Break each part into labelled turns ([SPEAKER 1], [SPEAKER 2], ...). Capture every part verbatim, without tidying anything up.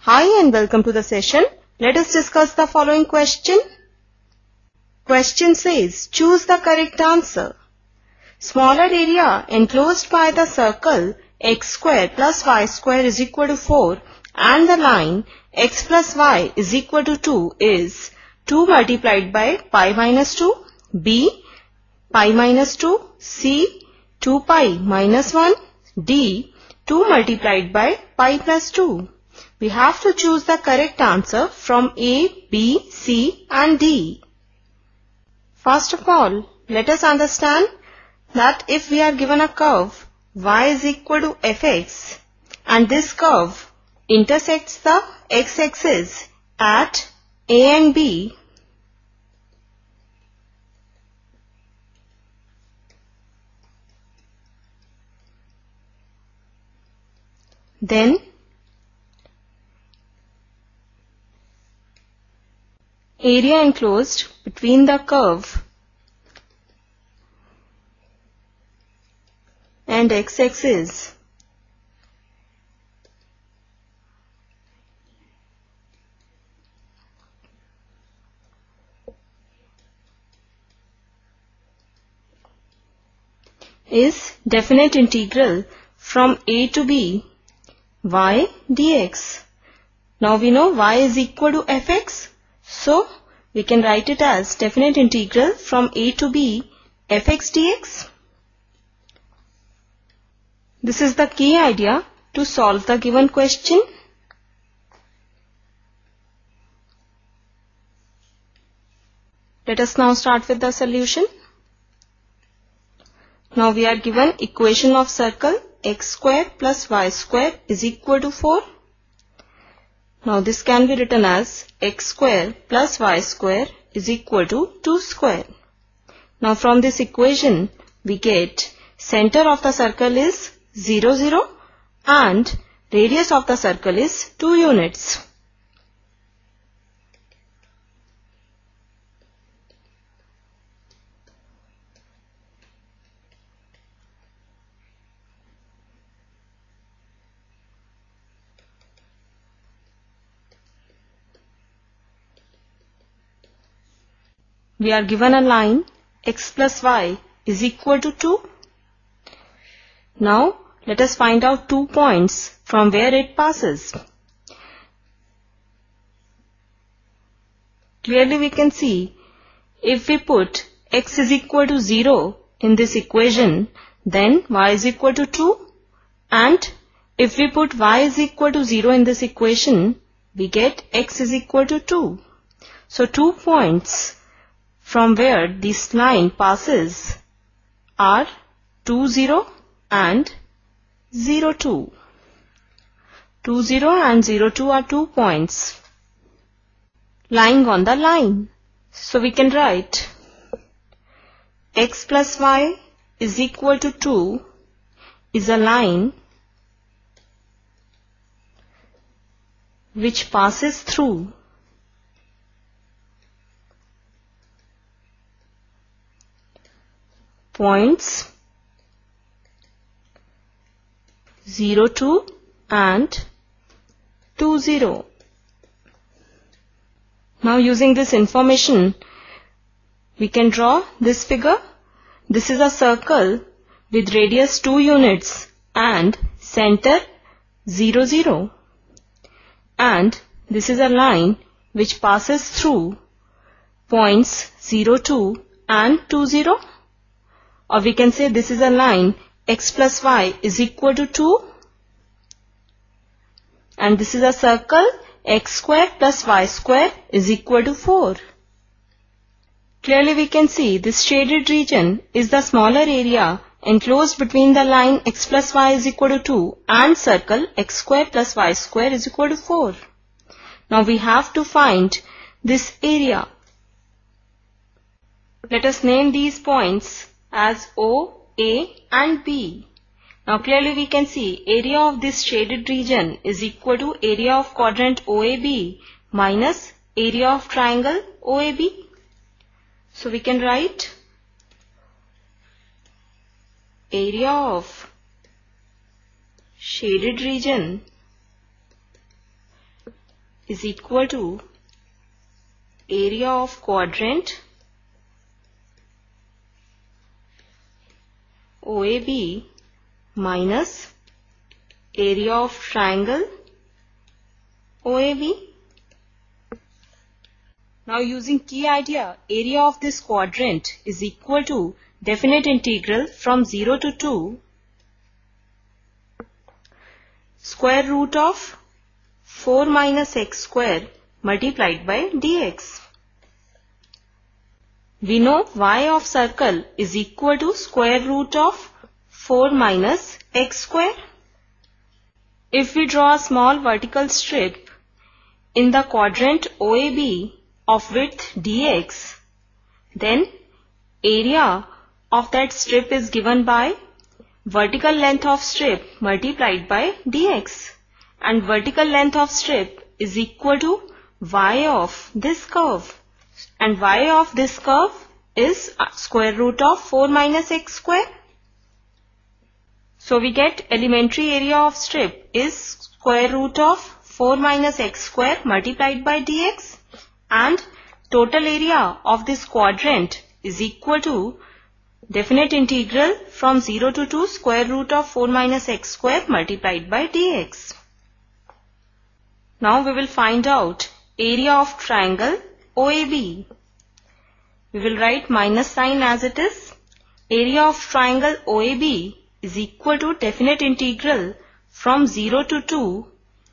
[SPEAKER 1] Hi and welcome to the session. Let us discuss the following question. Question says, choose the correct answer. Smaller area enclosed by the circle x square plus y square is equal to four and the line x plus y is equal to two is two multiplied by pi minus two, b pi minus two, c two pi minus one, d two multiplied by pi plus two. We have to choose the correct answer from A, B, C and D. First of all, let us understand that if we are given a curve y is equal to fx and this curve intersects the x-axis at A and B, then area enclosed between the curve and x-axis is definite integral from A to B y dx. Now we know y is equal to fx. So, we can write it as definite integral from A to B fx dx. This is the key idea to solve the given question. Let us now start with the solution. Now we are given equation of circle x square plus y square is equal to four. Now this can be written as x square plus y square is equal to two square. Now from this equation we get center of the circle is zero, zero and radius of the circle is two units. We are given a line x plus y is equal to two. Now let us find out two points from where it passes. Clearly we can see if we put x is equal to zero in this equation, then y is equal to two, and if we put y is equal to zero in this equation, we get x is equal to two. So two points from where this line passes are two, zero and zero, two. two, zero and zero, two are two points lying on the line. So we can write x plus y is equal to two is a line which passes through points zero, two and two, zero. Now using this information, we can draw this figure. This is a circle with radius two units and center zero, zero. And this is a line which passes through points zero, two and two, zero. Or we can say this is a line x plus y is equal to two. And this is a circle x square plus y square is equal to four. Clearly we can see this shaded region is the smaller area enclosed between the line x plus y is equal to two and circle x square plus y square is equal to four. Now we have to find this area. Let us name these points as O, A and B. Now clearly we can see area of this shaded region is equal to area of quadrant O A B minus area of triangle O A B. So we can write area of shaded region is equal to area of quadrant O A B minus area of triangle O A B. Now using key idea, area of this quadrant is equal to definite integral from zero to two square root of four minus x square multiplied by dx. We know y of circle is equal to square root of four minus x square. If we draw a small vertical strip in the quadrant O A B of width dx, then area of that strip is given by vertical length of strip multiplied by dx, and vertical length of strip is equal to y of this curve, and y of this curve is square root of four minus x square. So we get elementary area of strip is square root of four minus x square multiplied by dx, and total area of this quadrant is equal to definite integral from zero to two square root of four minus x square multiplied by dx. Now we will find out area of triangle O A B. We will write minus sign as it is. Area of triangle O A B is equal to definite integral from zero to two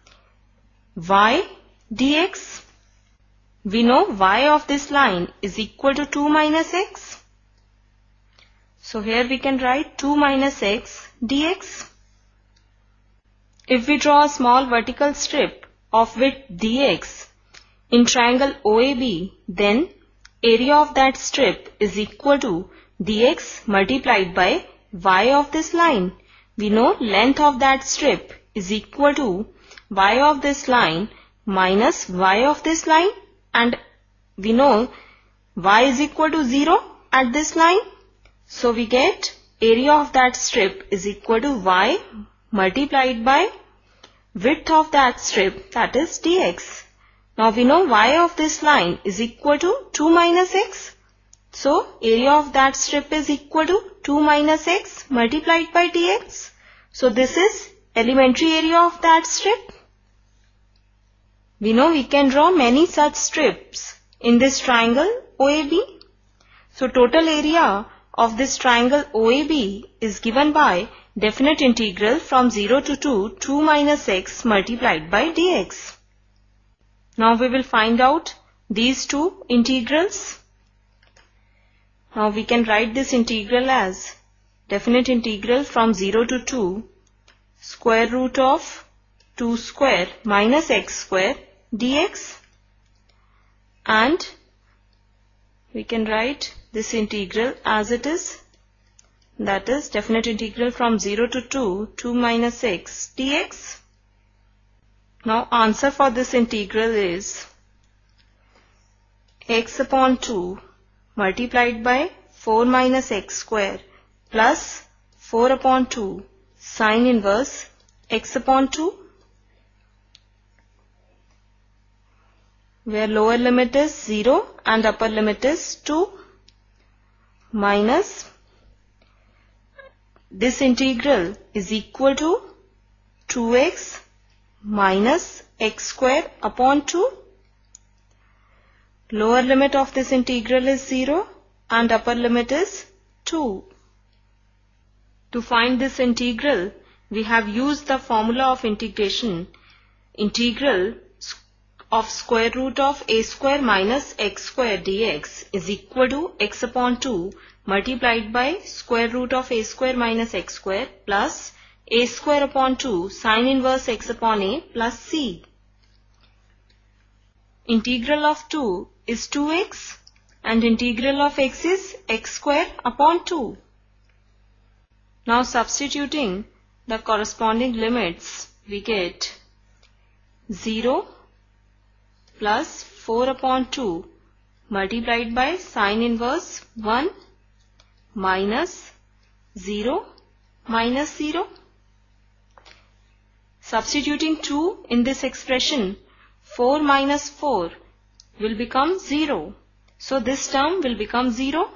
[SPEAKER 1] y dx. We know y of this line is equal to two minus x. So here we can write two minus x dx. If we draw a small vertical strip of width dx in triangle O A B, then area of that strip is equal to dx multiplied by y of this line. We know length of that strip is equal to y of this line minus y of this line, and we know y is equal to zero at this line. So we get area of that strip is equal to y multiplied by width of that strip, that is dx. Now we know y of this line is equal to two minus x. So area of that strip is equal to two minus x multiplied by dx. So this is elementary area of that strip. We know we can draw many such strips in this triangle O A B. So total area of this triangle O A B is given by definite integral from zero to two, two minus x multiplied by dx. Now we will find out these two integrals. Now we can write this integral as definite integral from zero to two square root of two square minus x square dx, and we can write this integral as it is, that is definite integral from zero to two, two minus x dx. Now answer for this integral is x upon two multiplied by four minus x square plus four upon two sine inverse x upon two, where lower limit is zero and upper limit is two, minus this integral is equal to two x minus x square upon two. Lower limit of this integral is zero and upper limit is two. To find this integral, we have used the formula of integration. Integral of square root of a square minus x square dx is equal to x upon two multiplied by square root of a square minus x square plus a square upon two sine inverse x upon a plus c. Integral of two is two x and integral of x is x square upon two. Now substituting the corresponding limits, we get zero plus four upon two multiplied by sine inverse one minus zero minus zero. Substituting two in this expression, four minus four will become zero. So this term will become zero.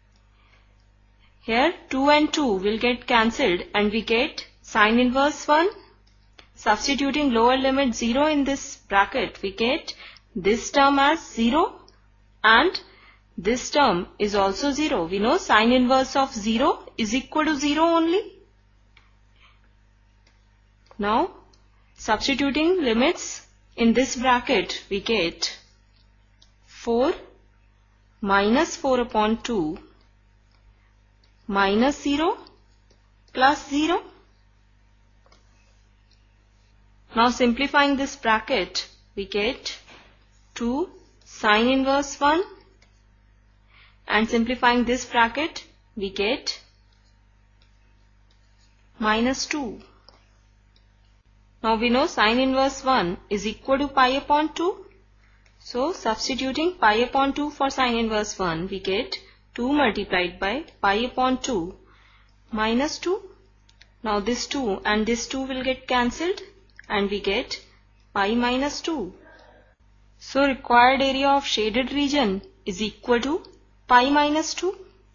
[SPEAKER 1] Here two and two will get cancelled and we get sine inverse one. Substituting lower limit zero in this bracket, we get this term as zero and this term is also zero. We know sine inverse of zero is equal to zero only. Now substituting limits in this bracket, we get four minus four upon two minus zero plus zero. Now simplifying this bracket, we get two sine inverse one, and simplifying this bracket, we get minus two. Now we know sine inverse one is equal to pi upon two. So substituting pi upon two for sine inverse one, we get two multiplied by pi upon two minus two. Now this two and this two will get cancelled and we get pi minus two. So required area of shaded region is equal to pi minus two.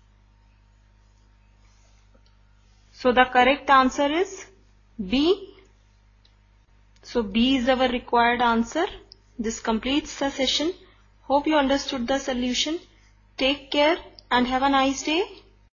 [SPEAKER 1] So the correct answer is B. So B is our required answer. This completes the session. Hope you understood the solution. Take care and have a nice day.